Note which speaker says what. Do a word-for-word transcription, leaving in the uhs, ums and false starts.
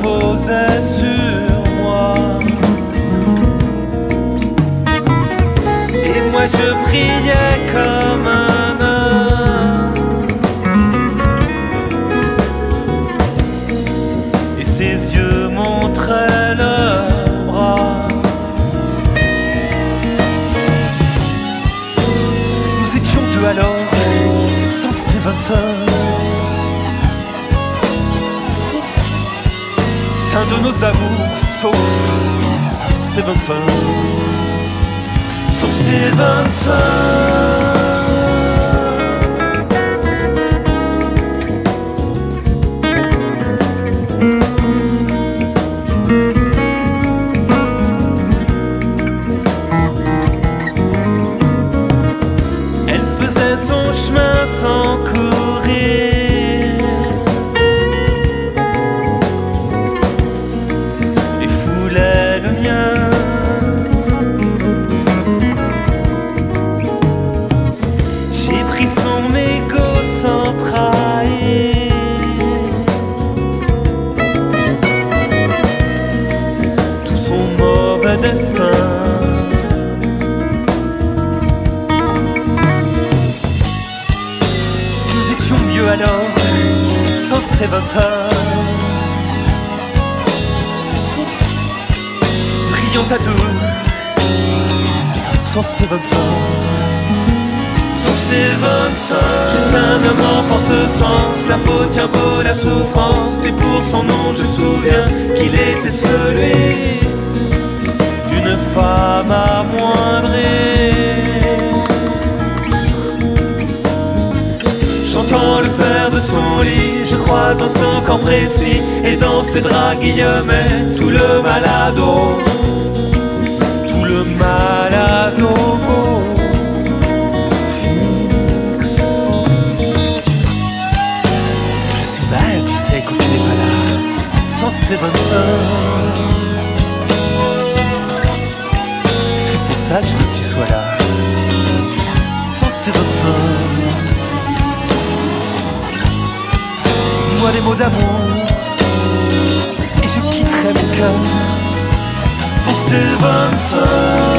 Speaker 1: posait sur moi. Et moi je priais comme un homme, et ses yeux montraient leurs bras. Nous étions deux alors, sans Stevenson, saint de nos amours, sauf Stevenson, sauf Stevenson. Elle faisait son chemin sans courir, et foulait le mien. J'ai pris son mégot sans trahir, tout son mauvais destin. Nous étions mieux alors, sans Stevenson, brillant à deux, sans Stevenson, sans Stevenson. Juste un homme en porte-sens, la peau tient beau la souffrance, et pour son nom je me souviens qu'il était celui d'une femme amoindrie. J'entends le fer de son lit, je crois en son corps précis, et dans ses draps guillemets, sous le malado, tout le malado fixe. Je suis mal, tu sais, quand tu n'es pas là, sans Stevenson. C'est pour ça que je veux que tu sois là, sans Stevenson. Dis-moi les mots d'amour, et je quitterai mon cœur pour Stevenson.